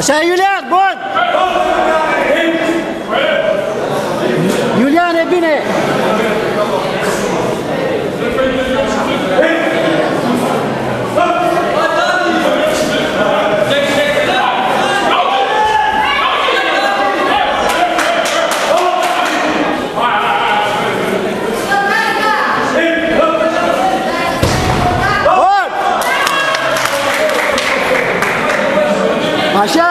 Așa, Iulian, bun! Iulian, e bine! Așa!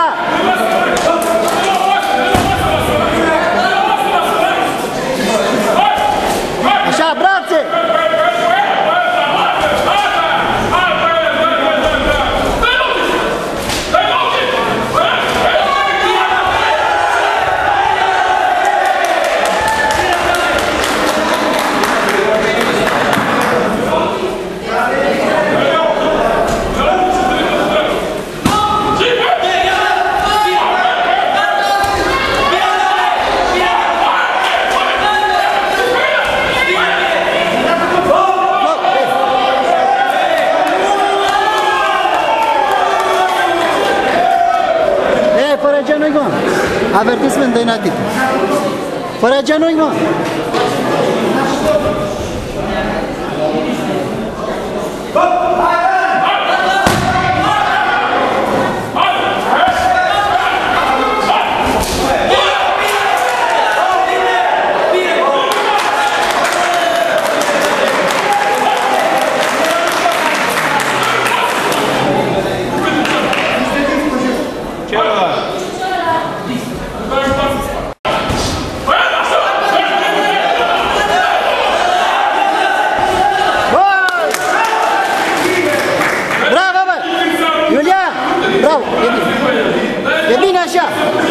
Așa, brațe! Fără genunchi, mă. Avertisment de inatit. Fără genunchi, mă. Bravo, e bine. E bine așa.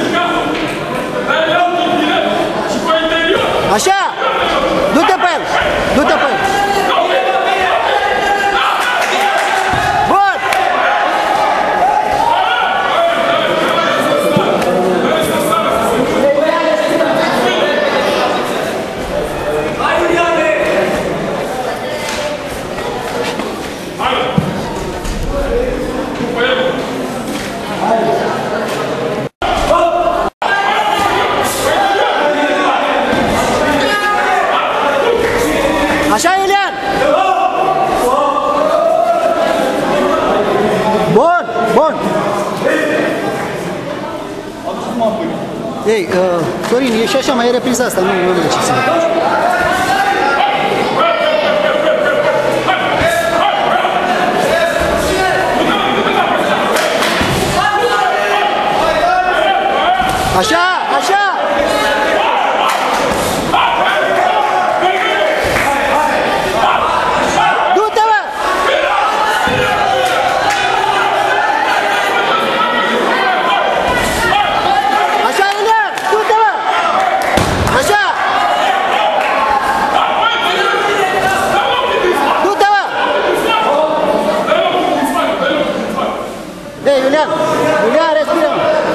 Așa. Du-te pe el. Du-te pe el. Bun. Așa, Iulian! Bun, bun! Ei, Sorin, e și așa, mai e repriza asta, nu vede ce se întâmplă. Așa, așa! Ei, Iulian! Iulian, respiră!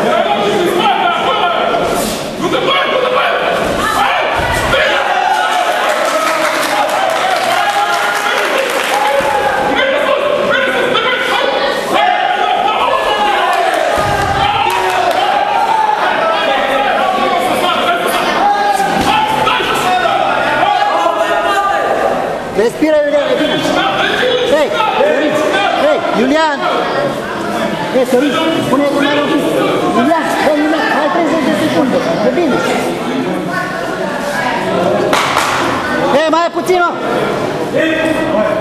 Respiră, Iulian, e bine! Hei, Sorin! Hei, Iulian! Hei, Sorin, pune-te mai un pic! Iulian, hei, Iulian, mai 30 de secunde! E bine! Hei, mai puțin, mă!